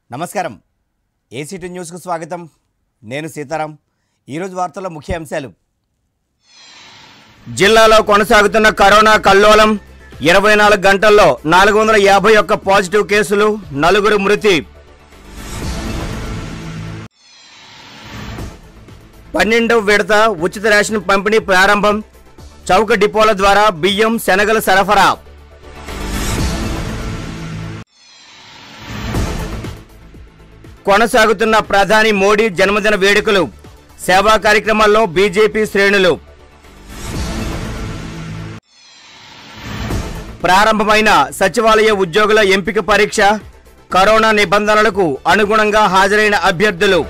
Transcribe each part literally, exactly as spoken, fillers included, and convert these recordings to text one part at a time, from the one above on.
నమస్కారం ACT news కు స్వాగతం నేను సీతారాం ఈ రోజు వార్తల ముఖ్య అంశాలు జిల్లాలో కొనసాగుతున్న కరోనా కల్లోలం ఇరవై నాలుగు గంటల్లో నాలుగు వందల యాభై ఒక్క పాజిటివ్ కేసులు నలుగురు మృతి పన్నెండవ విడత ఉచిత రేషన్ పంపిణీ ప్రారంభం చౌక డిపోల ద్వారా బియ్యం శనగల సరఫరా కొనసాగుతున్న ప్రధాని మోడీ జన్మదిన వేడుకలు సేవా కార్యక్రమాల్లో బీజేపీ శ్రేణులు ప్రారంభమైన సచివాలయ ఉద్యోగుల ఎంపిక పరీక్ష కరోనా నిబంధనలకు అనుగుణంగా హాజరైన అభ్యర్థులు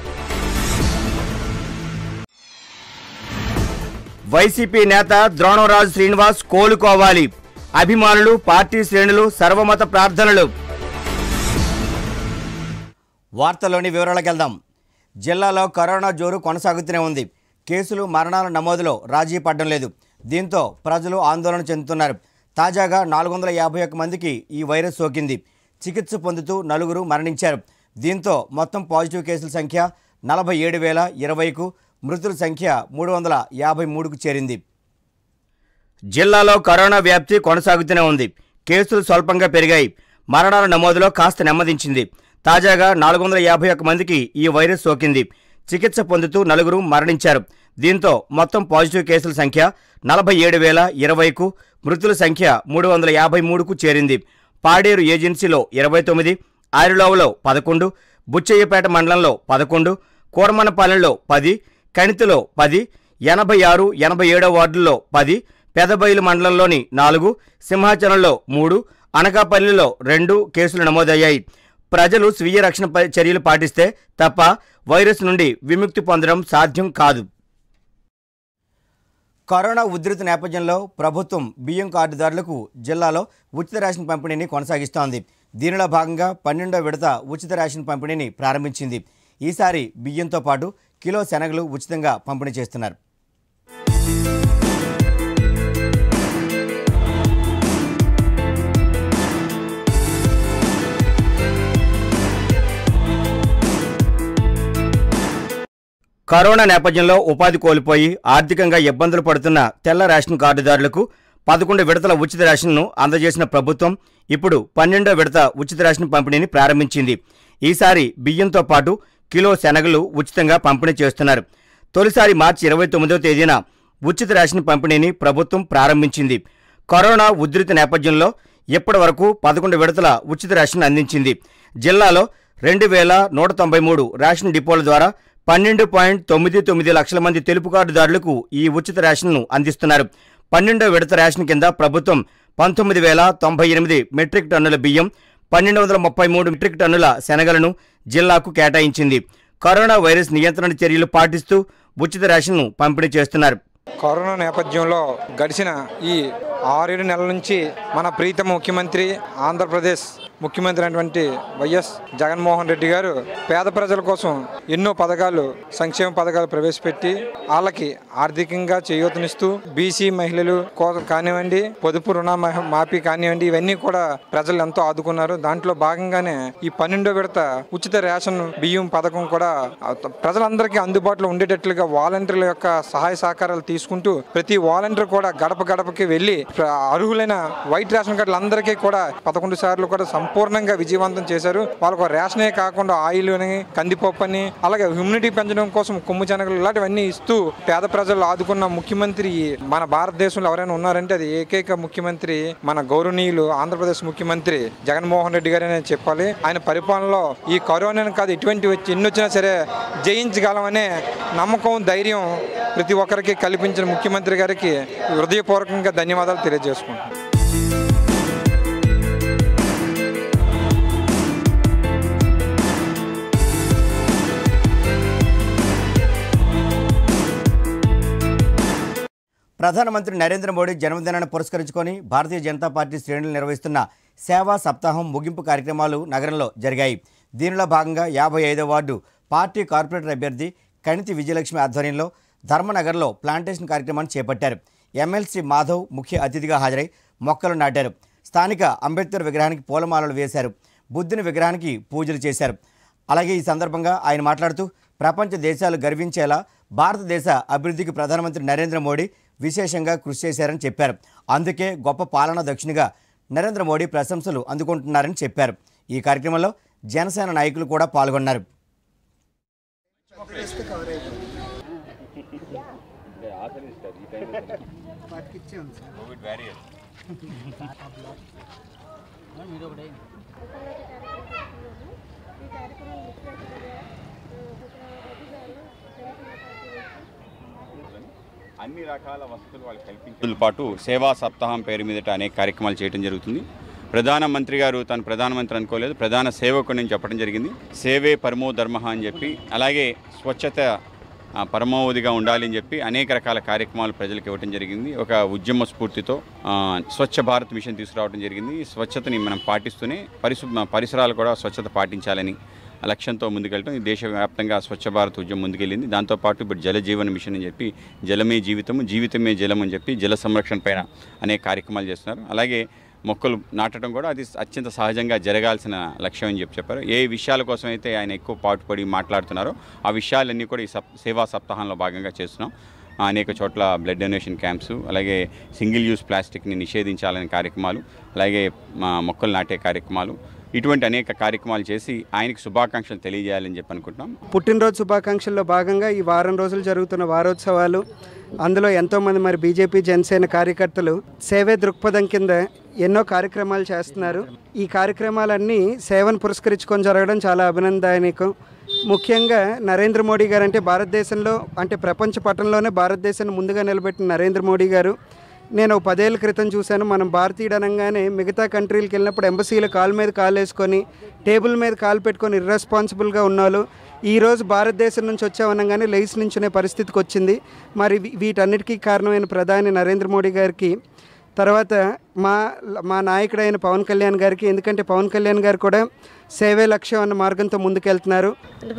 వైసీపీ నేత ద్రోణంరాజు శ్రీనివాస్ కోలుకోవాలి అభిమానులు పార్టీ శ్రేణులు సర్వమత ప్రార్థనలు వార్తల్లోని వివరాలకు వెళ్దాం. జిల్లాలో కరోనా జోరు కొనసాగుతూనే ఉంది. కేసులు మరణాల నమోదులో రాజీ పడడం లేదు. దీంతో ప్రజలు ఆందోళన చెందుతున్నారు. తాజాగా నాలుగు వందల యాభై ఒక్క మందికి ఈ వైరస్ సోకింది. చికిత్స పొందుతూ నలుగురు మరణించారు. దీంతో మొత్తం పాజిటివ్ కేసుల సంఖ్య నలభై ఏడు వేల ఇరవైకు, మృతుల సంఖ్య మూడు వందల యాభై మూడుకు చేరింది. జిల్లాలో కరోనా వ్యాప్తి కొనసాగుతూనే ఉంది. కేసులు స్వల్పంగా పెరిగాయి. మరణాల నమోదులో కాస్త నెమ్మదించింది. తాజాగా నాలుగు వందల యాభై ఒక్క మందికి ఈ వైరస్ సోకింది. చికిత్స పొందుతూ నలుగురు మరణించారు. దీంతో మొత్తం పాజిటివ్ కేసుల సంఖ్య నలభై ఏడు వేల ఇరవైకు, మృతుల సంఖ్య మూడు వందల యాభై మూడుకు చేరింది. పాడేరు ఏజెన్సీలో ఇరవై తొమ్మిది, ఆరిలోవలో పదకొండు, బుచ్చయ్యపేట మండలంలో పదకొండు, కూరమనపాలెంలో పది, కణితిలో పది, ఎనభై ఆరు ఎనభై ఏడో వార్డుల్లో పది, పెదబయలు మండలంలోని నాలుగు, సింహాచలంలో మూడు, అనకాపల్లిలో రెండు కేసులు నమోదయ్యాయి. ప్రజలు స్వీయ రక్షణ చర్యలు పాటిస్తే తప్ప వైరస్ నుండి విముక్తి పొందడం సాధ్యం కాదు. కరోనా ఉధృతి నేపథ్యంలో ప్రభుత్వం బియ్యం కార్డుదారులకు జిల్లాలో ఉచిత రేషన్ పంపిణీని కొనసాగిస్తోంది. దీనిలో భాగంగా పన్నెండో విడత ఉచిత రేషన్ పంపిణీని ప్రారంభించింది. ఈసారి బియ్యంతో పాటు కిలో శనగలు ఉచితంగా పంపిణీ చేస్తున్నారు. కరోనా నేపథ్యంలో ఉపాధి కోల్పోయి ఆర్థికంగా ఇబ్బందులు పడుతున్న తెల్ల రేషన్ కార్డుదారులకు పదకొండు విడతల ఉచిత రేషన్ను అందజేసిన ప్రభుత్వం ఇప్పుడు పన్నెండో విడత ఉచిత రేషన్ పంపిణీని ప్రారంభించింది. ఈసారి బియ్యంతో పాటు కిలో శనగలు ఉచితంగా పంపిణీ చేస్తున్నారు. తొలిసారి మార్చి ఇరవై తొమ్మిదో తేదీన ఉచిత రేషన్ పంపిణీని ప్రభుత్వం ప్రారంభించింది. కరోనా ఉధృతి నేపథ్యంలో ఇప్పటి వరకు పదకొండు విడతల ఉచిత రేషన్ అందించింది. జిల్లాలో రెండు వేల నూట తొంభై మూడు రేషన్ డిపోల ద్వారా పన్నెండు పాయింట్ తొమ్మిది తొమ్మిది లక్షల మంది తెలుపు కార్డుదారులకు ఈ ఉచిత రేషన్ను అందిస్తున్నారు. పన్నెండో విడత రేషన్ కింద ప్రభుత్వం పంతొమ్మిది వేల తొంభై ఎనిమిది మెట్రిక్ టన్నుల బియ్యం, పన్నెండు వందల ముప్పై మూడు మెట్రిక్ టన్నుల శనగలను జిల్లాకు కేటాయించింది. కరోనా వైరస్ నియంత్రణ చర్యలు పాటిస్తూ ఉచిత రేషన్ను పంపిణీ చేస్తున్నారు. కరోనా నేపథ్యంలో గడిచిన ఈ ఆరేడు నెలల నుంచి మన ప్రీతమ ముఖ్యమంత్రి ఆంధ్రప్రదేశ్ ముఖ్యమంత్రి అయినటువంటి వైఎస్ జగన్మోహన్ రెడ్డి గారు పేద ప్రజల కోసం ఎన్నో పథకాలు సంక్షేమ పథకాలు ప్రవేశపెట్టి వాళ్ళకి ఆర్థికంగా చేయూతనిస్తూ బీసీ మహిళలు కానివ్వండి, పొదుపు రుణ మాఫీ కానివ్వండి, ఇవన్నీ కూడా ప్రజలు ఎంతో ఆదుకున్నారు. దాంట్లో భాగంగానే ఈ పన్నెండో విడత ఉచిత రేషన్ బియ్యం పథకం కూడా ప్రజలందరికీ అందుబాటులో ఉండేటట్లుగా వాలంటీర్ల యొక్క సహాయ సహకారాలు తీసుకుంటూ ప్రతి వాలంటీర్ కూడా గడప గడపకి వెళ్ళి అర్హులైన వైట్ రేషన్ కార్డులు అందరికీ కూడా పదకొండు సార్లు కూడా సంపూర్ణంగా విజయవంతం చేశారు. వాళ్ళకు రేషనే కాకుండా ఆయిల్ అని, కందిపప్పు అని, అలాగే ఇమ్యూనిటీ పెంచడం కోసం కొమ్ము శనగలు ఇలాంటివన్నీ ఇస్తూ పేద ప్రజలు ఆదుకున్న ముఖ్యమంత్రి మన భారతదేశంలో ఎవరైనా ఉన్నారంటే అది ఏకైక ముఖ్యమంత్రి మన గౌరవనీయులు ఆంధ్రప్రదేశ్ ముఖ్యమంత్రి జగన్మోహన్ రెడ్డి గారనే చెప్పాలి. ఆయన పరిపాలనలో ఈ కరోనాను కాదు ఎటువంటి ఎన్ని వచ్చినా సరే జయించగలమనే నమ్మకం, ధైర్యం ప్రతి ఒక్కరికి కల్పించిన ముఖ్యమంత్రి గారికి హృదయపూర్వకంగా ధన్యవాదాలు తెలియజేసుకుంటున్నాను. ప్రధానమంత్రి నరేంద్ర మోడీ జన్మదినాన్ని పురస్కరించుకొని భారతీయ జనతా పార్టీ శ్రేణులు నిర్వహిస్తున్న సేవా సప్తాహం ముగింపు కార్యక్రమాలు నగరంలో జరిగాయి. దీనిలో భాగంగా యాభై ఐదో వార్డు పార్టీ కార్పొరేటర్ అభ్యర్థి కణితి విజయలక్ష్మి ఆధ్వర్యంలో ధర్మనగర్లో ప్లాంటేషన్ కార్యక్రమాన్ని చేపట్టారు. ఎమ్మెల్సీ మాధవ్ ముఖ్య అతిథిగా హాజరై మొక్కలు నాటారు. స్థానిక అంబేద్కర్ విగ్రహానికి పూలమాలలు వేశారు. బుద్ధుని విగ్రహానికి పూజలు చేశారు. అలాగే ఈ సందర్భంగా ఆయన మాట్లాడుతూ ప్రపంచ దేశాలు గర్వించేలా భారతదేశ అభివృద్ధికి ప్రధానమంత్రి నరేంద్ర మోడీ విశేషంగా కృషి చేశారని చెప్పారు. అందుకే గొప్ప పాలనా దక్షిణిగా నరేంద్ర మోడీ ప్రశంసలు అందుకుంటున్నారని చెప్పారు. ఈ కార్యక్రమంలో జనసేన నాయకులు కూడా పాల్గొన్నారు. అన్ని రకాల వసతులు వాళ్ళు కల్పించడంతో పాటు సేవా సప్తాహం పేరు మీదట అనేక కార్యక్రమాలు చేయడం జరుగుతుంది. ప్రధానమంత్రి గారు తను ప్రధానమంత్రి అనుకోలేదు, ప్రధాన సేవకుని అని చెప్పడం జరిగింది. సేవే పరమో ధర్మ అని చెప్పి, అలాగే స్వచ్ఛత పరమావధిగా ఉండాలి అని చెప్పి అనేక రకాల కార్యక్రమాలు ప్రజలకు ఇవ్వడం జరిగింది. ఒక ఉద్యమ స్ఫూర్తితో స్వచ్ఛ భారత్ మిషన్ తీసుకురావడం జరిగింది. స్వచ్ఛతని మనం పాటిస్తూనే పరిశు పరిసరాలు కూడా స్వచ్ఛత పాటించాలని లక్ష్యంతో ముందుకెళ్ళటం ఈ దేశవ్యాప్తంగా స్వచ్ఛ భారత్ ఉద్యమం ముందుకెళ్ళింది. దాంతోపాటు ఇప్పుడు జల జీవన మిషన్ అని చెప్పి జలమే జీవితము జీవితమే జలం అని చెప్పి జల సంరక్షణ పైన అనేక కార్యక్రమాలు చేస్తున్నారు. అలాగే మొక్కలు నాటడం కూడా అది అత్యంత సహజంగా జరగాల్సిన లక్ష్యం అని చెప్పి చెప్పారు. ఏ విషయాల కోసం అయితే ఆయన ఎక్కువ పాటుపడి మాట్లాడుతున్నారో ఆ విషయాలన్నీ కూడా ఈ సప్ సేవా సప్తాహంలో భాగంగా చేస్తున్నాం. అనేక చోట్ల బ్లడ్ డొనేషన్ క్యాంప్స్, అలాగే సింగిల్ యూజ్ ప్లాస్టిక్ని నిషేధించాలనే కార్యక్రమాలు, అలాగే మొక్కలు నాటే కార్యక్రమాలు, ఇటువంటి అనేక కార్యక్రమాలు చేసి ఆయనకు శుభాకాంక్షలు తెలియజేయాలని చెప్పి అనుకుంటున్నాం. పుట్టినరోజు శుభాకాంక్షల్లో భాగంగా ఈ వారం రోజులు జరుగుతున్న వారోత్సవాలు, అందులో ఎంతోమంది మరి బీజేపీ జనసేన కార్యకర్తలు సేవే దృక్పథం కింద ఎన్నో కార్యక్రమాలు చేస్తున్నారు. ఈ కార్యక్రమాలన్నీ సేవను పురస్కరించుకొని జరగడం చాలా అభినందనీయం. ముఖ్యంగా నరేంద్ర మోడీ గారు అంటే భారతదేశంలో అంటే ప్రపంచ పటంలోనే భారతదేశాన్ని ముందుగా నిలబెట్టిన నరేంద్ర మోడీ గారు నేను పదేళ్ల క్రితం చూశాను. మనం భారతీయుడు అనగానే మిగతా కంట్రీలకు వెళ్ళినప్పుడు ఎంబసీలో కాలు మీద కాలు వేసుకొని టేబుల్ మీద కాలు పెట్టుకొని ఇర్రెస్పాన్సిబుల్గా ఉన్నాళ్ళు. ఈరోజు భారతదేశం నుంచి వచ్చామనగానే లేచి నుంచునే పరిస్థితికి వచ్చింది. మరి వీటన్నిటికీ కారణమైన ప్రధాని నరేంద్ర మోడీ గారికి, తర్వాత మా మా నాయకుడైన పవన్ కళ్యాణ్ గారికి, ఎందుకంటే పవన్ కళ్యాణ్ గారు కూడా సేవే లక్ష్యం అన్న మార్గంతో ముందుకెళ్తున్నారు.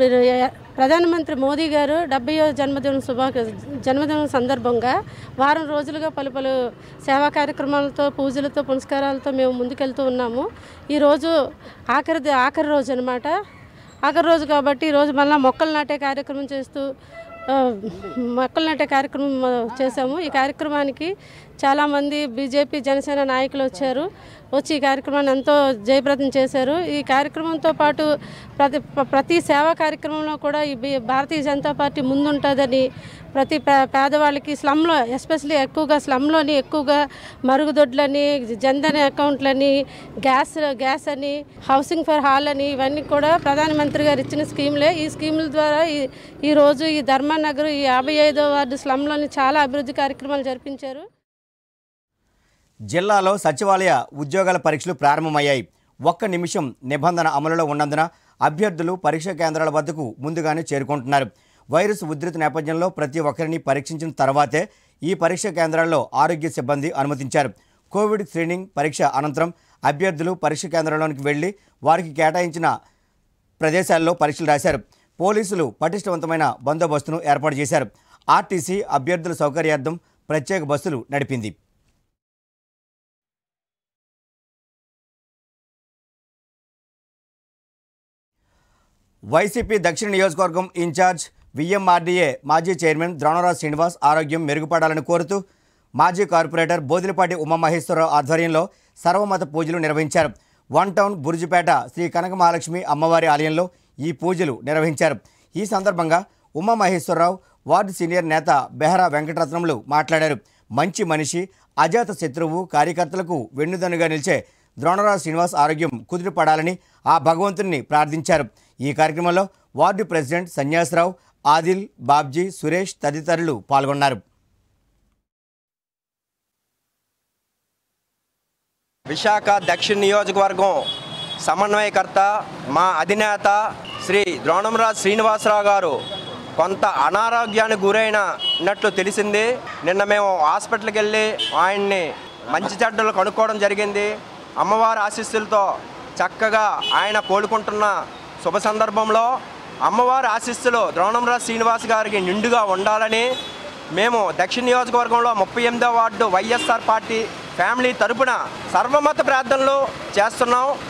ప్రధానమంత్రి మోదీ గారు డెబ్బైవ జన్మదిన శుభా జన్మదినం సందర్భంగా వారం రోజులుగా పలు పలు సేవా కార్యక్రమాలతో, పూజలతో, పునస్కారాలతో మేము ముందుకెళ్తూ ఉన్నాము. ఈరోజు ఆఖరి ఆఖరి రోజు అనమాట. ఆఖరి రోజు కాబట్టి ఈరోజు మళ్ళీ మొక్కలు నాటే కార్యక్రమం చేస్తూ మొక్కలు నాటే కార్యక్రమం చేశాము. ఈ కార్యక్రమానికి చాలామంది బీజేపీ జనసేన నాయకులు వచ్చారు. వచ్చి ఈ కార్యక్రమాన్ని ఎంతో జయప్రదం చేశారు. ఈ కార్యక్రమంతో పాటు ప్రతి ప్రతి సేవా కార్యక్రమంలో కూడా ఈ భారతీయ జనతా పార్టీ ముందుంటుందని, ప్రతి పేదవాళ్ళకి స్లమ్లో ఎస్పెషల్లీ ఎక్కువగా స్లమ్లోని ఎక్కువగా మరుగుదొడ్లని, జన్ధన్ అకౌంట్లని, గ్యాస్ గ్యాస్ అని, హౌసింగ్ ఫర్ హాల్ అని ఇవన్నీ కూడా ప్రధానమంత్రి గారు ఇచ్చిన స్కీములే. ఈ స్కీముల ద్వారా ఈ ఈరోజు ఈ ధర్మానగర్ ఈ యాభై ఐదో వార్డు స్లమ్లోని చాలా అభివృద్ధి కార్యక్రమాలు జరిపించారు. జిల్లాలో సచివాలయ ఉద్యోగాల పరీక్షలు ప్రారంభమయ్యాయి. ఒక్క నిమిషం నిబంధన అమలులో ఉన్నందున అభ్యర్థులు పరీక్షా కేంద్రాల వద్దకు ముందుగానే చేరుకుంటున్నారు. వైరస్ ఉధృతి నేపథ్యంలో ప్రతి ఒక్కరిని పరీక్షించిన తర్వాతే ఈ పరీక్షా కేంద్రాల్లో ఆరోగ్య సిబ్బంది అనుమతించారు. కోవిడ్ స్క్రీనింగ్ పరీక్ష అనంతరం అభ్యర్థులు పరీక్ష కేంద్రంలోనికి వెళ్లి వారికి కేటాయించిన ప్రదేశాల్లో పరీక్షలు రాశారు. పోలీసులు పటిష్టవంతమైన బందోబస్తును ఏర్పాటు చేశారు. ఆర్టీసీ అభ్యర్థుల సౌకర్యార్థం ప్రత్యేక బస్సులు నడిపింది. వైసీపీ దక్షిణ నియోజకవర్గం ఇన్ఛార్జ్ విఎంఆర్డీఏ మాజీ చైర్మన్ ద్రోణరాజు శ్రీనివాస్ ఆరోగ్యం మెరుగుపడాలని కోరుతూ మాజీ కార్పొరేటర్ బోదిలిపాటి ఉమామహేశ్వరరావు ఆధ్వర్యంలో సర్వమత పూజలు నిర్వహించారు. వన్ టౌన్ బుర్జిపేట శ్రీ కనక మహాలక్ష్మి అమ్మవారి ఆలయంలో ఈ పూజలు నిర్వహించారు. ఈ సందర్భంగా ఉమామహేశ్వరరావు, వార్డు సీనియర్ నేత బెహరా వెంకటరత్నములు మాట్లాడారు. మంచి మనిషి, అజాత శత్రువు, కార్యకర్తలకు వెన్నుదన్నుగా నిలిచే ద్రోణరాజు శ్రీనివాస్ ఆరోగ్యం కుదిరిపడాలని ఆ భగవంతుని ప్రార్థించారు. ఈ కార్యక్రమంలో వార్డు ప్రెసిడెంట్ సన్యాసరావు, ఆదిల్, బాబ్జీ, సురేష్ తదితరులు పాల్గొన్నారు. విశాఖ దక్షిణ నియోజకవర్గం సమన్వయకర్త మా అధినేత శ్రీ ద్రోణంరాజు శ్రీనివాసరావు గారు కొంత అనారోగ్యానికి గురైనట్లు తెలిసింది. నిన్న మేము హాస్పిటల్కి వెళ్ళి ఆయన్ని మంచి చెడ్డలు కనుక్కోవడం జరిగింది. అమ్మవారి ఆశీస్సులతో చక్కగా ఆయన కోలుకుంటున్న శుభ సందర్భంలో అమ్మవారి ఆశీస్సులు ద్రోణంరాజు శ్రీనివాస్ గారికి నిండుగా ఉండాలని మేము దక్షిణ నియోజకవర్గంలో ముప్పై ఎనిమిదో వార్డు వైఎస్ఆర్ పార్టీ ఫ్యామిలీ తరపున సర్వమత ప్రార్థనలు చేస్తున్నాం.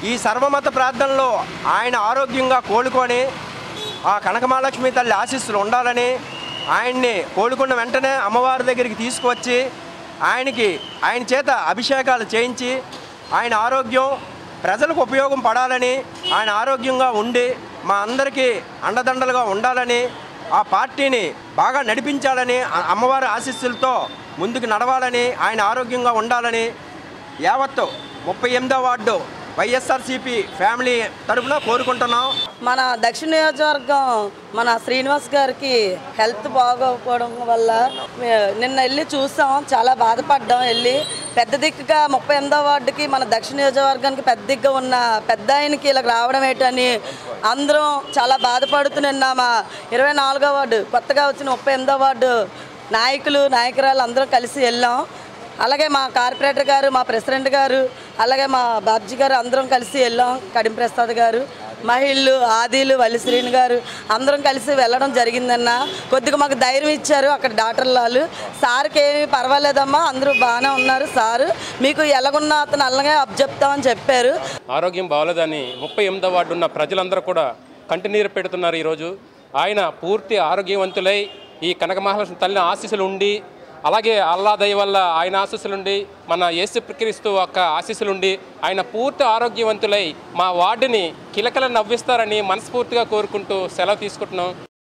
ఈ సర్వమత ప్రార్థనలో ఆయన ఆరోగ్యంగా కోలుకొని ఆ కనకమహాలక్ష్మి తల్లి ఆశీస్సులు ఉండాలని ఆయన్ని కోలుకున్న వెంటనే అమ్మవారి దగ్గరికి తీసుకువచ్చి ఆయనకి ఆయన చేత అభిషేకాలు చేయించి ఆయన ఆరోగ్యం ప్రజలకు ఉపయోగం పడాలని ఆయన ఆరోగ్యంగా ఉండి మా అందరికీ అండదండలుగా ఉండాలని ఆ పార్టీని బాగా నడిపించాలని అమ్మవారి ఆశీస్సులతో ముందుకు నడవాలని ఆయన ఆరోగ్యంగా ఉండాలని యావత్తు ముప్పై ఎనిమిదో వార్డు వైఎస్ఆర్సీపీ ఫ్యామిలీ తరఫున కోరుకుంటున్నాం. మన దక్షిణ నియోజకవర్గం మన శ్రీనివాస్ గారికి హెల్త్ బాగోకపోవడం వల్ల నిన్న వెళ్ళి చూసాం, చాలా బాధపడ్డాం. వెళ్ళి పెద్ద దిక్కుగా ముప్పై ఎనిమిదో వార్డుకి మన దక్షిణ నియోజకవర్గానికి పెద్ద దిక్కుగా ఉన్న పెద్ద ఆయనకి ఇలా రావడం ఏంటని అందరం చాలా బాధపడుతూ నిన్న మా ఇరవై నాలుగో వార్డు కొత్తగా వచ్చిన ముప్పై ఎనిమిదో వార్డు నాయకులు నాయకురాలు అందరం కలిసి వెళ్ళాం. అలాగే మా కార్పొరేటర్ గారు, మా ప్రెసిడెంట్ గారు, అలాగే మా బాబ్జీ గారు అందరం కలిసి వెళ్ళాం. కడిం ప్రసాద్ గారు, మహిళలు, ఆదిలు, వల్లిశ్రీని గారు అందరం కలిసి వెళ్ళడం జరిగిందన్న. కొద్దిగా మాకు ధైర్యం ఇచ్చారు అక్కడ డాక్టర్లు వాళ్ళు. సార్కి ఏమీ పర్వాలేదమ్మా, అందరూ బాగానే ఉన్నారు, సారు మీకు ఎలాగున్నా అతను అలాగే అప్ చెప్తామని చెప్పారు. ఆరోగ్యం బాగోలేదని ముప్పై ఎనిమిదో వార్డు ఉన్న ప్రజలందరూ కూడా కంటినీరు పెడుతున్నారు. ఈరోజు ఆయన పూర్తి ఆరోగ్యవంతులై ఈ కనకమహాలక్ష్మి తల్లి ఆశీస్సులు ఉండి, అలాగే అల్లా దయ వల్ల ఆయన ఆశీస్సులుండి, మన యేసుక్రీస్తు యొక్క ఆశీస్సులుండి ఆయన పూర్తి ఆరోగ్యవంతులై మా వార్డుని కిలకల నవ్విస్తారని మనస్ఫూర్తిగా కోరుకుంటూ సెలవు తీసుకుంటున్నాం.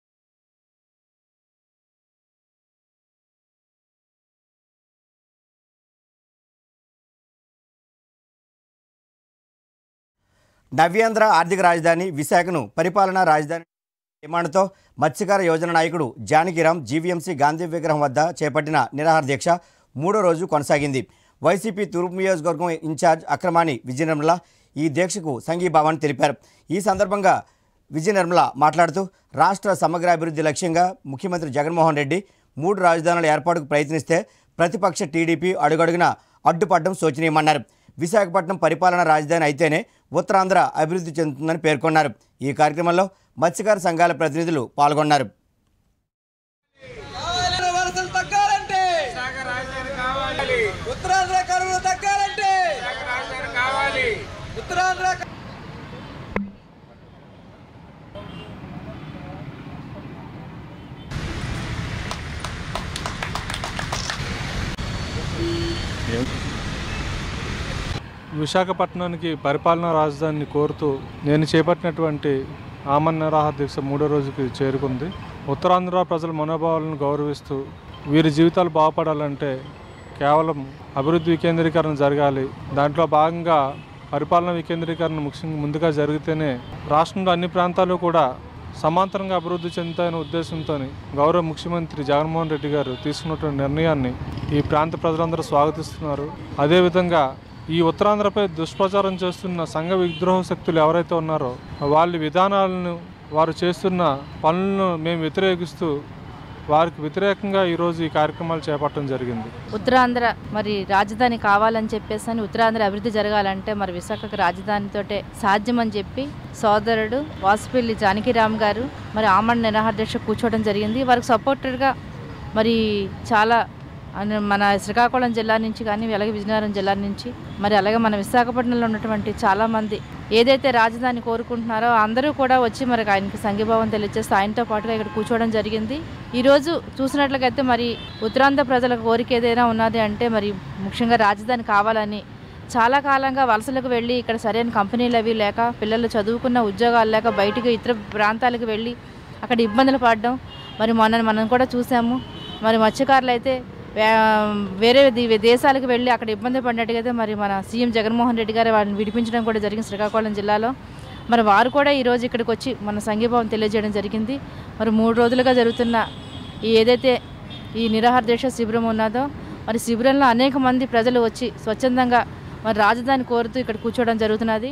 నవ్యాంధ్ర ఆర్థిక రాజధాని విశాఖను పరిపాలనా రాజధాని డిమాండ్తో మత్స్యకార యోజన నాయకుడు జానకిరామ్ జీవీఎంసీ గాంధీ విగ్రహం వద్ద చేపట్టిన నిరాహార దీక్ష మూడో రోజు కొనసాగింది. వైసీపీ తూర్పు నియోజకవర్గం ఇన్ఛార్జ్ అక్రమాని విజయ నిర్మల ఈ దీక్షకు సంఘీభావాన్ని తెలిపారు. ఈ సందర్భంగా విజయ నిర్మల మాట్లాడుతూ రాష్ట్ర సమగ్రాభివృద్ధి లక్ష్యంగా ముఖ్యమంత్రి జగన్మోహన్ రెడ్డి మూడు రాజధానుల ఏర్పాటుకు ప్రయత్నిస్తే ప్రతిపక్ష టీడీపీ అడుగడుగున అడ్డుపడడం శోచనీయమన్నారు. విశాఖపట్నం పరిపాలనా రాజధాని అయితేనే ఉత్తరాంధ్ర అభివృద్ధి చెందుతుందని పేర్కొన్నారు. ఈ కార్యక్రమంలో మత్స్యకార సంఘాల ప్రతినిధులు పాల్గొన్నారు. విశాఖపట్నానికి పరిపాలనా రాజధానిని కోరుతూ నేను చేపట్టినటువంటి ఆమరణ నిరాహార దీక్ష మూడో రోజుకి చేరుకుంది. ఉత్తరాంధ్ర ప్రజల మనోభావాలను గౌరవిస్తూ వీరి జీవితాలు బాగుపడాలంటే కేవలం అభివృద్ధి వికేంద్రీకరణ జరగాలి. దాంట్లో భాగంగా పరిపాలన వికేంద్రీకరణ ముఖ్యంగా ముందుగా జరిగితేనే రాష్ట్రంలో అన్ని ప్రాంతాలు కూడా సమాంతరంగా అభివృద్ధి చెందుతాయనే ఉద్దేశంతో గౌరవ ముఖ్యమంత్రి జగన్మోహన్ రెడ్డి గారు తీసుకున్నటువంటి నిర్ణయాన్ని ఈ ప్రాంత ప్రజలందరూ స్వాగతిస్తున్నారు. అదేవిధంగా ఈ ఉత్తరాంధ్రపై దుష్ప్రచారం చేస్తున్న సంఘ విద్రోహ శక్తులు ఎవరైతే ఉన్నారో వాళ్ళ విధానాలను, వారు చేస్తున్న పనులను మేము వ్యతిరేకిస్తూ వారికి వ్యతిరేకంగా ఈరోజు ఈ కార్యక్రమాలు చేపట్టడం జరిగింది. ఉత్తరాంధ్ర మరి రాజధాని కావాలని చెప్పేసి అని ఉత్తరాంధ్ర అభివృద్ధి జరగాలంటే మరి విశాఖకు రాజధానితోటే సాధ్యమని చెప్పి సోదరుడు వాసుపల్లి జానకిరామ్ గారు మరి ఆమరణ నిరాహార దీక్ష కూర్చోవడం జరిగింది. వారికి సపోర్టెడ్గా మరి చాలా మన శ్రీకాకుళం జిల్లా నుంచి కానీ అలాగే విజయనగరం జిల్లా నుంచి మరి అలాగే మన విశాఖపట్నంలో ఉన్నటువంటి చాలామంది ఏదైతే రాజధాని కోరుకుంటున్నారో అందరూ కూడా వచ్చి మరి ఆయనకి సంఘీభావం తెలియజేస్తే ఆయనతో పాటుగా ఇక్కడ కూర్చోవడం జరిగింది. ఈరోజు చూసినట్లయితే మరి ఉత్తరాంధ్ర ప్రజల కోరిక ఏదైనా ఉన్నది అంటే మరి ముఖ్యంగా రాజధాని కావాలని చాలా కాలంగా వలసలకు వెళ్ళి ఇక్కడ సరైన కంపెనీలు అవి లేక పిల్లలు చదువుకున్న ఉద్యోగాలు లేక బయటికి ఇతర ప్రాంతాలకు వెళ్ళి అక్కడ ఇబ్బందులు పడడం మరి మొన్న మనం కూడా చూసాము. మరి మత్స్యకారులు అయితే వేరే దేశాలకు వెళ్ళి అక్కడ ఇబ్బంది పడినట్టుగా మరి మన సీఎం జగన్మోహన్ రెడ్డి గారు వాళ్ళని విడిపించడం కూడా జరిగింది శ్రీకాకుళం జిల్లాలో. మరి వారు కూడా ఈరోజు ఇక్కడికి వచ్చి మన సంఘీభావం తెలియజేయడం జరిగింది. మరి మూడు రోజులుగా జరుగుతున్న ఈ ఏదైతే ఈ నిరాహార దీక్ష శిబిరం ఉన్నదో మరి శిబిరంలో అనేక మంది ప్రజలు వచ్చి స్వచ్ఛందంగా మరి రాజధాని కోరుతూ ఇక్కడ కూర్చోవడం జరుగుతున్నది.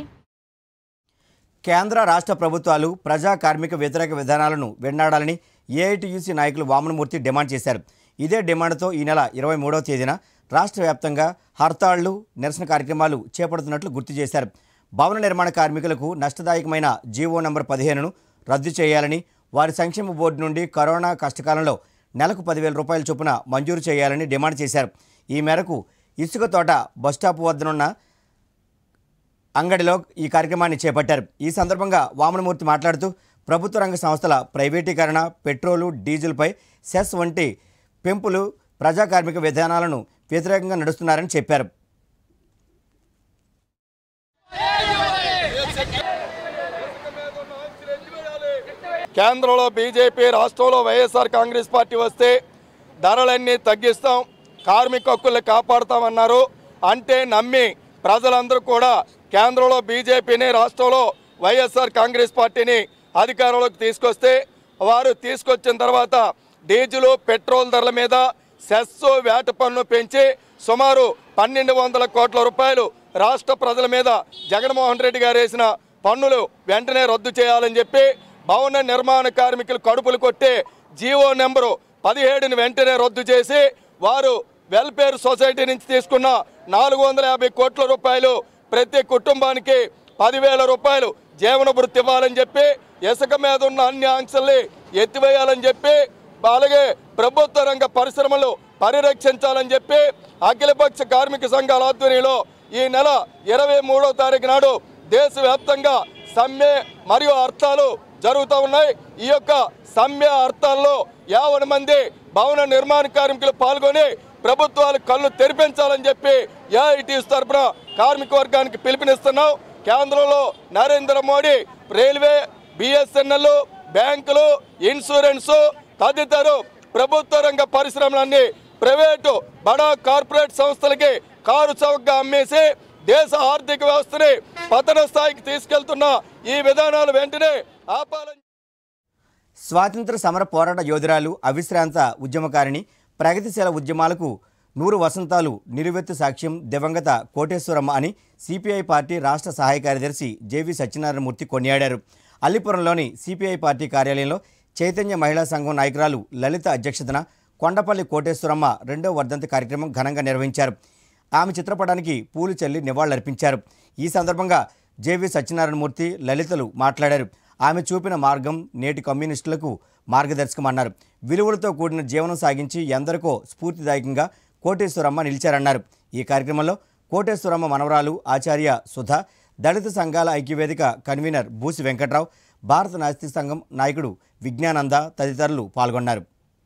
కేంద్ర రాష్ట్ర ప్రభుత్వాలు ప్రజా కార్మిక వ్యతిరేక విధానాలను వెన్నాడాలని ఏఐటీయూసీ నాయకులు వామనమూర్తి డిమాండ్ చేశారు. ఇదే డిమాండ్తో ఈ నెల ఇరవై మూడవ తేదీన రాష్ట్ర వ్యాప్తంగా హర్తాళ్లు, నిరసన కార్యక్రమాలు చేపడుతున్నట్లు గుర్తు చేశారు. భవన నిర్మాణ కార్మికులకు నష్టదాయకమైన జీవో నంబర్ పదిహేనును రద్దు చేయాలని, వారి సంక్షేమ బోర్డు నుండి కరోనా కష్టకాలంలో నెలకు పదివేల రూపాయల చొప్పున మంజూరు చేయాలని డిమాండ్ చేశారు. ఈ మేరకు ఇసుక తోట బస్టాప్ వద్దనున్న అంగడిలో ఈ కార్యక్రమాన్ని చేపట్టారు. ఈ సందర్భంగా వామనమూర్తి మాట్లాడుతూ ప్రభుత్వ రంగ సంస్థల ప్రైవేటీకరణ, పెట్రోలు, డీజిల్పై సెస్ వంటి పెంపులు ప్రజా కార్మిక విధానాలను వ్యతిరేకంగా నడుస్తున్నారని చెప్పారు. కేంద్రంలో బీజేపీ, రాష్ట్రంలో వైఎస్ఆర్ కాంగ్రెస్ పార్టీ వస్తే ధరలన్నీ తగ్గిస్తాం, కార్మిక హక్కుల్ని కాపాడుతామన్నారు. అంటే నమ్మి ప్రజలందరూ కూడా కేంద్రంలో బీజేపీని, రాష్ట్రంలో వైఎస్ఆర్ కాంగ్రెస్ పార్టీని అధికారంలోకి తీసుకొస్తే వారు తీసుకొచ్చిన తర్వాత డీజిల్, పెట్రోల్ ధరల మీద సెస్, వ్యాట్ పన్ను పెంచి సుమారు పన్నెండు వందల కోట్ల రూపాయలు రాష్ట్ర ప్రజల మీద జగన్మోహన్ రెడ్డి గారు వేసిన పన్నులు వెంటనే రద్దు చేయాలని చెప్పి భవన నిర్మాణ కార్మికులు కడుపులు కొట్టే జీవో నెంబరు పదిహేడుని వెంటనే రద్దు చేసి వారు వెల్ఫేర్ సొసైటీ నుంచి తీసుకున్న నాలుగు వందల యాభై కోట్ల రూపాయలు ప్రతి కుటుంబానికి పదివేల రూపాయలు జీవన భృతి ఇవ్వాలని చెప్పి, ఇసుక మీద ఉన్న అన్ని ఆంక్షల్ని ఎత్తివేయాలని చెప్పి, అలాగే ప్రభుత్వ రంగ పరిశ్రమలు పరిరక్షించాలని చెప్పి అఖిలపక్ష కార్మిక సంఘాల ఆధ్వర్యంలో ఈ నెల ఇరవై మూడవ తారీఖు నాడు దేశవ్యాప్తంగా సమ్మె మరియు హర్తాలు జరుగుతూ ఉన్నాయి. ఈ యొక్క సమ్మె హర్తాల్లో యాభై మంది భవన నిర్మాణ కార్మికులు పాల్గొని ప్రభుత్వాలు కళ్ళు తెరిపించాలని చెప్పి ఏఐటీయూసీ తరఫున కార్మిక వర్గానికి పిలుపునిస్తున్నాం. కేంద్రంలో నరేంద్ర మోడీ రైల్వే, బిఎస్ఎన్ఎల్, బ్యాంకులు, ఇన్సూరెన్స్ తదితర ప్రభుత్వ రంగ పరిశ్రమలన్నీ ప్రైవేటు బడా కార్పొరేట్ సంస్థలకి కారు చౌకగా అమ్మేసి దేశ ఆర్థిక వ్యవస్థని పతన స్థాయికి తీసుకెళ్తున్న ఈ విధానాలు వెంటనే ఆపాలని. స్వాతంత్ర సమర పోరాట యోధురాలు, అవిశ్రాంత ఉద్యమకారిణి, ప్రగతిశీల ఉద్యమాలకు నూరు వసంతాలు నిలువెత్తు సాక్ష్యం దివంగత కోటేశ్వరమ్మ అని సిపిఐ పార్టీ రాష్ట్ర సహాయ కార్యదర్శి జేవి సత్యనారాయణమూర్తి కొనియాడారు. అల్లిపురంలోని సిపిఐ పార్టీ కార్యాలయంలో చైతన్య మహిళా సంఘం నాయకురాలు లలిత అధ్యక్షతన కొండపల్లి కోటేశ్వరమ్మ రెండో వర్ధంతి కార్యక్రమం ఘనంగా నిర్వహించారు. ఆమె చిత్రపటానికి పూలు చల్లి నివాళులర్పించారు. ఈ సందర్భంగా జేవి సత్యనారాయణమూర్తి, లలితలు మాట్లాడారు. ఆమె చూపిన మార్గం నేటి కమ్యూనిస్టులకు మార్గదర్శకమన్నారు. విలువలతో కూడిన జీవనం సాగించి ఎందరికో స్ఫూర్తిదాయకంగా కోటేశ్వరమ్మ నిలిచారన్నారు. ఈ కార్యక్రమంలో కోటేశ్వరమ్మ మనవరాలు ఆచార్య సుధా, దళిత సంఘాల ఐక్యవేదిక కన్వీనర్ బూసి వెంకట్రావు, భారత నాస్తిక సంఘం నాయకుడు విజ్ఞానంద తదితరులు పాల్గొన్నారు.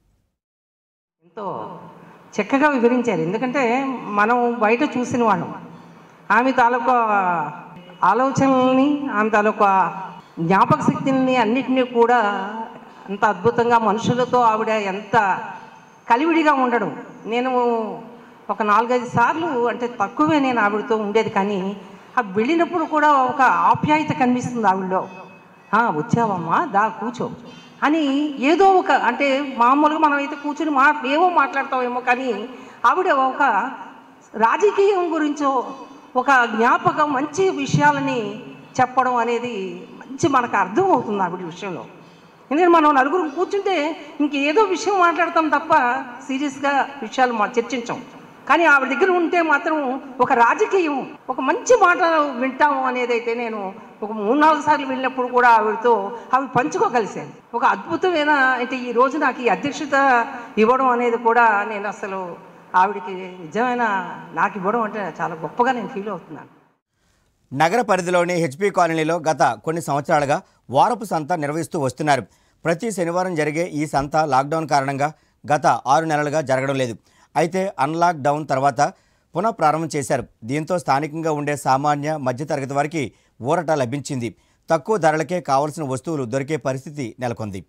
ఎంతో చక్కగా వివరించారు. ఎందుకంటే మనం బయట చూసిన వాళ్ళం, ఆమె తాలూకా ఆలోచనల్ని, ఆమె తాలూకా జ్ఞాపక శక్తిని అన్నిటినీ కూడా అంత అద్భుతంగా మనుషులతో ఆవిడ ఎంత కలివిడిగా ఉండడం. నేను ఒక నాలుగైదు సార్లు అంటే తక్కువే నేను ఆవిడతో ఉండేది, కానీ ఆ వెళ్ళినప్పుడు కూడా ఒక ఆప్యాయత కనిపిస్తుంది ఆవిడలో. వచ్చావమ్మా, దా కూర్చో అని ఏదో ఒక, అంటే మామూలుగా మనం అయితే కూర్చుని మా ఏవో మాట్లాడతామేమో, కానీ ఆవిడ ఒక రాజకీయం గురించో ఒక జ్ఞాపకం, మంచి విషయాలని చెప్పడం అనేది మంచి మనకు అర్థం అవుతుంది ఆవిడ విషయంలో. ఎందుకంటే మనం నలుగురు కూర్చుంటే ఇంకేదో విషయం మాట్లాడతాం తప్ప సీరియస్గా విషయాలు మా చర్చించాం. కానీ ఆవిడ దగ్గర ఉంటే మాత్రం ఒక రాజకీయం, ఒక మంచి మాట వింటాము అనేది అయితే నేను ఒక మూడు నాలుగు సార్లు వెళ్ళినప్పుడు కూడా ఆవిడతో ఆవిడ పంచుకోగలిసాను. ఒక అద్భుతమైన, అంటే ఈ రోజు నాకు ఈ అధ్యక్షత ఇవ్వడం అనేది కూడా నేను అసలు ఆవిడకి నిజమైన నాకు ఇవ్వడం అంటే చాలా గొప్పగా నేను ఫీల్ అవుతున్నాను. నగర పరిధిలోని హెచ్పీ కాలనీలో గత కొన్ని సంవత్సరాలుగా వారపు సంత నిర్వహిస్తూ వస్తున్నారు. ప్రతి శనివారం జరిగే ఈ సంత లాక్డౌన్ కారణంగా గత ఆరు నెలలుగా జరగడం లేదు. అయితే అన్లాక్ డౌన్ తర్వాత పునః ప్రారంభం చేశారు. దీంతో స్థానికంగా ఉండే సామాన్య మధ్యతరగతి వారికి ఊరట లభించింది. తక్కువ ధరలకే కావలసిన వస్తువులు దొరికే పరిస్థితి నెలకొంది.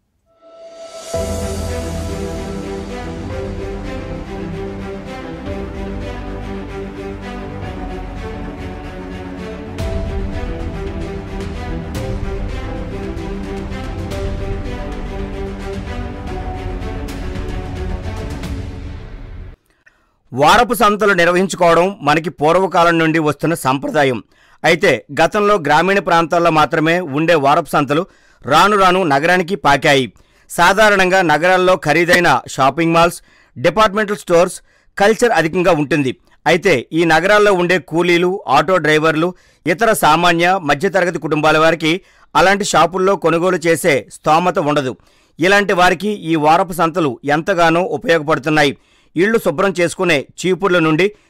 వారపు సంతలు నిర్వహించుకోవడం మనకి పూర్వకాలం నుండి వస్తున్న సంప్రదాయం. అయితే గతంలో గ్రామీణ ప్రాంతాల్లో మాత్రమే ఉండే వారపు సంతలు రాను రాను నగరానికి పాకాయి. సాధారణంగా నగరాల్లో ఖరీదైన shopping malls, departmental stores, culture అధికంగా ఉంటుంది. అయితే ఈ నగరాల్లో ఉండే కూలీలు, ఆటో డ్రైవర్లు, ఇతర సామాన్య మధ్యతరగతి కుటుంబాల వారికి అలాంటి షాపుల్లో కొనుగోలు చేసే స్తోమత ఉండదు. ఇలాంటి వారికి ఈ వారపు సంతలు ఎంతగానో ఉపయోగపడుతున్నాయి. ఇళ్లు శుభ్రం చేసుకునే చీపుర్ల నుండి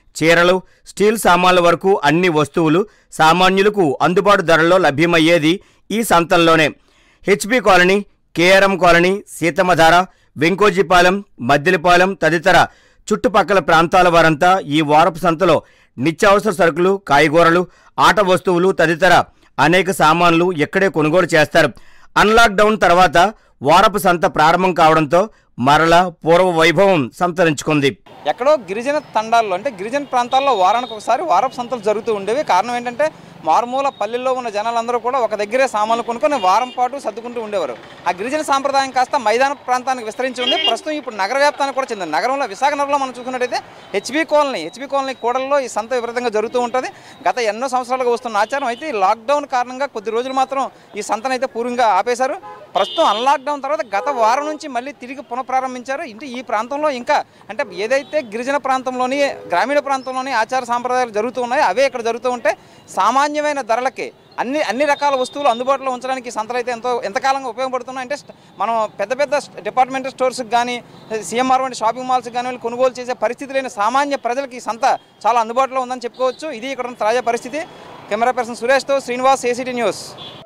చీరలు, స్టీల్ సామాన్ల వరకు అన్ని వస్తువులు సామాన్యులకు అందుబాటు ధరల్లో లభ్యమయ్యేది ఈ సంతల్లోనే. HB colony, KRM colony, Seethammadhara, Venkojipalem, Maddilipalem తదితర చుట్టుపక్కల ప్రాంతాల వారంతా ఈ వారపు సంతలో నిత్యావసర సరుకులు, కాయగూరలు, ఆట వస్తువులు తదితర అనేక సామాన్లు ఇక్కడే కొనుగోలు చేస్తారు. అన్లాక్డౌన్ తర్వాత వారపు సంత ప్రారంభం కావడంతో మరలా పూర్వ వైభవం సంతరించుకుంది. ఎక్కడో గిరిజన తండాల్లో అంటే గిరిజన ప్రాంతాల్లో వారానికి ఒకసారి వారపు సంతలు జరుగుతూ ఉండేవి. కారణం ఏంటంటే మారుమూల పల్లెల్లో ఉన్న జనాలందరూ కూడా ఒక దగ్గరే సామాన్లు కొనుక్కొని వారం పాటు సర్దుకుంటూ ఉండేవారు. ఆ గిరిజన సాంప్రదాయం కాస్త మైదాన ప్రాంతానికి విస్తరించి ఉంది. ప్రస్తుతం ఇప్పుడు నగర వ్యాప్తానికి కూడా చెందింది. నగరంలో విశాఖ నగరంలో మనం చూసుకున్నట్టయితే హెచ్బి కాలనీ హెచ్బి కాలనీ కూడల్లో ఈ సంత విపరీతంగా జరుగుతూ ఉంటుంది. గత ఎన్నో సంవత్సరాలుగా వస్తున్న ఆచారం. అయితే ఈ లాక్డౌన్ కారణంగా కొద్ది రోజులు మాత్రం ఈ సంతనైతే పూర్వంగా ఆపేశారు. ప్రస్తుతం అన్లాక్డౌన్ తర్వాత గత వారం నుంచి మళ్ళీ తిరిగి పునఃప్రారంభించారు. ఇంటి ఈ ప్రాంతంలో ఇంకా అంటే ఏదైతే గిరిజన ప్రాంతంలోని గ్రామీణ ప్రాంతంలోని ఆచార సాంప్రదాయాలు జరుగుతూ ఉన్నాయో అవే ఇక్కడ జరుగుతూ ఉంటే సామాన్యమైన ధరలకి అన్ని అన్ని రకాల వస్తువులు అందుబాటులో ఉంచడానికి సంతలు అయితే ఎంతో ఎంతకాలంగా ఉపయోగపడుతున్నాయి. అంటే మనం పెద్ద పెద్ద డిపార్ట్మెంటల్ స్టోర్స్కి కానీ సిఎంఆర్ వంటి షాపింగ్ మాల్స్కి కానీ వెళ్ళి కొనుగోలు చేసే పరిస్థితి లేని సామాన్య ప్రజలకి ఈ సంత చాలా అందుబాటులో ఉందని చెప్పుకోవచ్చు. ఇది ఇక్కడ ఉన్న తాజా పరిస్థితి. కెమెరా పర్సన్ సురేష్తో శ్రీనివాస్, ఏసీటీ న్యూస్.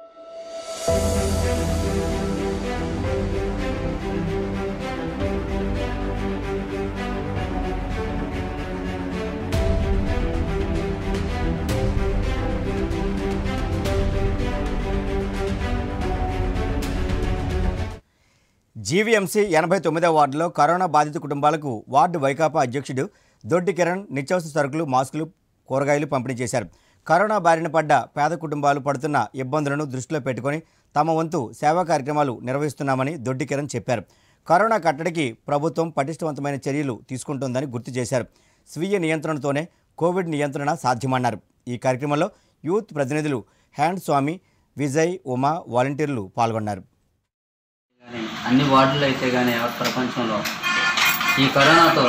జీవీఎంసీ ఎనభై తొమ్మిదవ వార్డులో కరోనా బాధిత కుటుంబాలకు వార్డు వైకాపా అధ్యక్షుడు దొడ్డి కిరణ్ నిత్యావసర సరుకులు, మాస్కులు, కూరగాయలు పంపిణీ చేశారు. కరోనా బారిన పడ్డ పేద కుటుంబాలు పడుతున్న ఇబ్బందులను దృష్టిలో పెట్టుకుని తమ వంతు సేవా కార్యక్రమాలు నిర్వహిస్తున్నామని దొడ్డి కిరణ్ చెప్పారు. కరోనా కట్టడికి ప్రభుత్వం పటిష్టవంతమైన చర్యలు తీసుకుంటోందని గుర్తు చేశారు. స్వీయ నియంత్రణతోనే కోవిడ్ నియంత్రణ సాధ్యమన్నారు. ఈ కార్యక్రమంలో యూత్ ప్రతినిధులు హ్యాండ్ స్వామి, విజయ్, ఉమా వాలంటీర్లు పాల్గొన్నారు. అన్ని వార్డులు అయితే కానీ ఎవరి ప్రపంచంలో ఈ కరోనాతో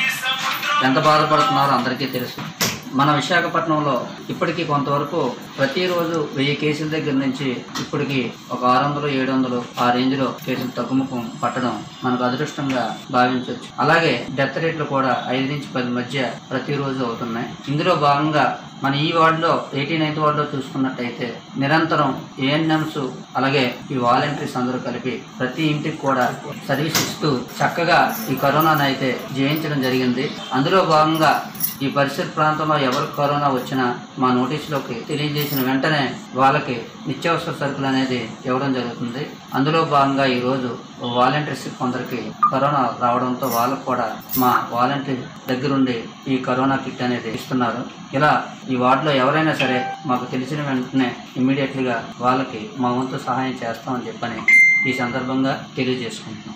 ఎంత బాధపడుతున్నారో అందరికీ తెలుసు. మన విశాఖపట్నంలో ఇప్పటికీ కొంతవరకు ప్రతిరోజు వెయ్యి కేసుల దగ్గర నుంచి ఇప్పటికి ఒక ఆరు వందలు ఏడు వందలు ఆ రేంజ్లో కేసులు తగ్గుముఖం పట్టడం మనకు అదృష్టంగా భావించవచ్చు. అలాగే డెత్ రేట్లు కూడా ఐదు నుంచి పది మధ్య ప్రతిరోజు అవుతున్నాయి. ఇందులో భాగంగా మన ఈ వార్డులో ఎయిటీ నైన్త్ వార్డులో చూసుకున్నట్టయితే నిరంతరం ఏఎన్ఎంస్ అలాగే ఈ వాలంటీర్స్ అందరూ కలిపి ప్రతి ఇంటికి కూడా సర్వీస్ ఇస్తూ చక్కగా ఈ కరోనాను అయితే జయించడం జరిగింది. అందులో భాగంగా ఈ పరిసర ప్రాంతంలో ఎవరికి కరోనా వచ్చినా మా నోటీసులోకి తెలియజేసిన వెంటనే వాళ్ళకి నిత్యావసర సరుకులు అనేది ఇవ్వడం జరుగుతుంది. అందులో భాగంగా ఈరోజు వాలంటీర్స్ కొందరికి కరోనా రావడంతో వాళ్ళకు కూడా మా వాలంటీర్ దగ్గరుండి ఈ కరోనా కిట్ అనేది ఇస్తున్నారు. ఇలా ఈ వార్డులో ఎవరైనా సరే మాకు తెలిసిన వెంటనే ఇమ్మీడియట్లీగా వాళ్ళకి మా వంతు సహాయం చేస్తామని చెప్పని ఈ సందర్భంగా తెలియజేసుకుంటున్నాం.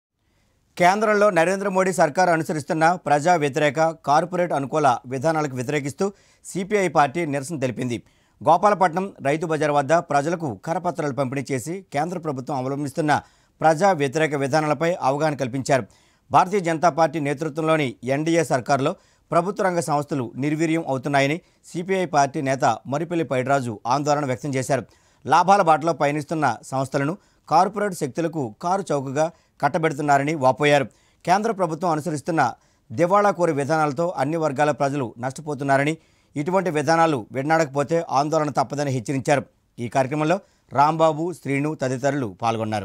కేంద్రంలో నరేంద్ర మోడీ సర్కార్ అనుసరిస్తున్న ప్రజా వ్యతిరేక, కార్పొరేట్ అనుకూల విధానాలకు వ్యతిరేకిస్తూ సిపిఐ పార్టీ నిరసన తెలిపింది. గోపాలపట్నం రైతు బజార్ వద్ద ప్రజలకు కరపత్రాలు పంపిణీ చేసి కేంద్ర ప్రభుత్వం అవలంబిస్తున్న ప్రజా వ్యతిరేక విధానాలపై అవగాహన కల్పించారు. భారతీయ జనతా పార్టీ నేతృత్వంలోని ఎన్డీఏ సర్కార్లో ప్రభుత్వ రంగ సంస్థలు నిర్వీర్యం అవుతున్నాయని సిపిఐ పార్టీ నేత మరిపల్లి పైడిరాజు ఆందోళన వ్యక్తం చేశారు. లాభాల బాటలో పయనిస్తున్న సంస్థలను కార్పొరేట్ శక్తులకు కారు చౌకగా కట్టబెడుతున్నారని వాపోయారు. కేంద్ర ప్రభుత్వం అనుసరిస్తున్న దివాళాకోరి విధానాలతో అన్ని వర్గాల ప్రజలు నష్టపోతున్నారని, ఇటువంటి విధానాలు విడనాడకపోతే ఆందోళన తప్పదని హెచ్చరించారు. ఈ కార్యక్రమంలో రాంబాబు, శ్రీను తదితరులు పాల్గొన్నారు.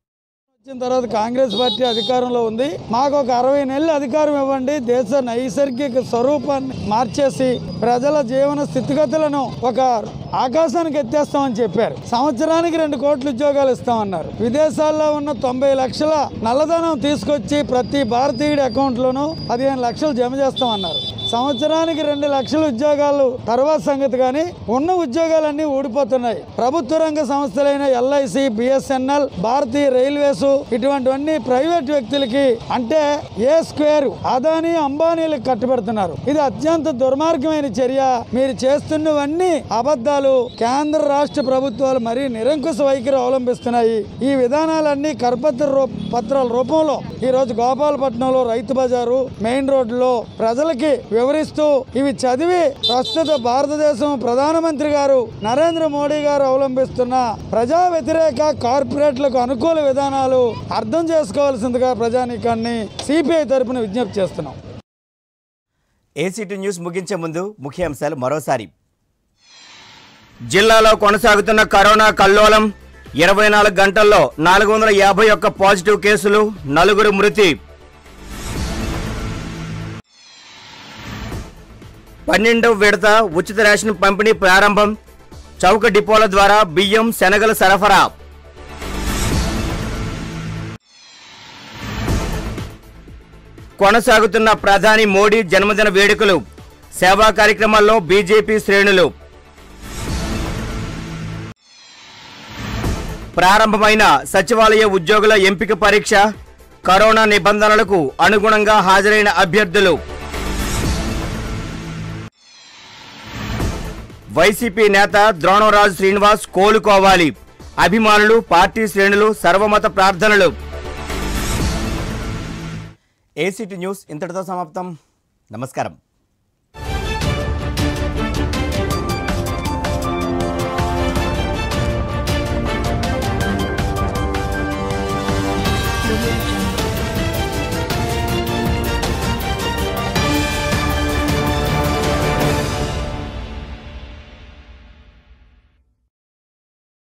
వచ్చిన తర్వాత కాంగ్రెస్ పార్టీ అధికారంలో ఉంది. మాకు ఒక అరవై నెలలు అధికారం ఇవ్వండి, దేశ నైసర్గిక స్వరూపాన్ని మార్చేసి ప్రజల జీవన స్థితిగతులను ఒక ఆకాశానికి ఎత్తేస్తామని చెప్పారు. సంవత్సరానికి రెండు కోట్ల ఉద్యోగాలు ఇస్తామన్నారు. విదేశాల్లో ఉన్న తొంభై లక్షల నల్లధనం తీసుకొచ్చి ప్రతి భారతీయుడి అకౌంట్లోనూ పదిహేను లక్షలు జమ చేస్తామన్నారు. సంవత్సరానికి రెండు లక్షల ఉద్యోగాలు తర్వాత సంగతి, కానీ ఉన్న ఉద్యోగాలన్నీ ఊడిపోతున్నాయి. ప్రభుత్వ రంగ సంస్థలైన ఎల్ఐసి, బిఎస్ఎన్ఎల్, భారతీయ రైల్వేస్ ఇటువంటివన్నీ ప్రైవేట్ వ్యక్తులకి అంటే ఏ స్క్వేర్ అదానీ, అంబానీలకు కట్టుబెడుతున్నారు. ఇది అత్యంత దుర్మార్గమైన చర్య. మీరు చేస్తున్నవన్నీ అబద్ధాలు. కేంద్ర రాష్ట్ర ప్రభుత్వాలు మరీ నిరంకుశ వైఖరి అవలంబిస్తున్నాయి. ఈ విధానాలన్నీ కరపత్ర రూ పత్రాల రూపంలో ఈ రోజు గోపాలపట్నంలో రైతు బజారు మెయిన్ రోడ్లో ప్రజలకి వివరిస్తూ ఇవి చదివి ప్రస్తుత భారతదేశం ప్రధానమంత్రి గారు నరేంద్ర మోడీ గారు అవలంబిస్తున్న ప్రజా వ్యతిరేక, కార్పొరేట్లకు అనుకూల విధానాలు అర్థం చేసుకోవాల్సిందిగా ప్రజానీకాన్ని సిపిఐ తరపున విజ్ఞప్తి చేస్తున్నాం. ఏసీటీ న్యూస్ ముగించే ముందు ముఖ్యాంశాలు మరోసారి. జిల్లాలో కొనసాగుతున్న కరోనా కల్లోలం. ఇరవై నాలుగు గంటల్లో నాలుగు వందల యాభై ఒక్క పాజిటివ్ కేసులు, నలుగురు మృతి. పన్నెండవ విడత ఉచిత రేషన్ పంపిణీ ప్రారంభం. చౌక డిపోల ద్వారా బియ్యం, శనగల సరఫరా. కొనసాగుతున్న ప్రధాని మోడీ జన్మదిన వేడుకలు. సేవా కార్యక్రమాల్లో బీజేపీ శ్రేణులు. ప్రారంభమైన సచివాలయ ఉద్యోగుల ఎంపిక పరీక్ష. కరోనా నిబంధనలకు అనుగుణంగా హాజరైన అభ్యర్థులు. వైసీపీ నేత ద్రోణంరాజు శ్రీనివాస్ కోలుకోవాలి. అభిమానులు, పార్టీ శ్రేణులు సర్వమత ప్రార్థనలు. ఏసీటీ న్యూస్ ఇంతటితో సమాప్తం. నమస్కారం.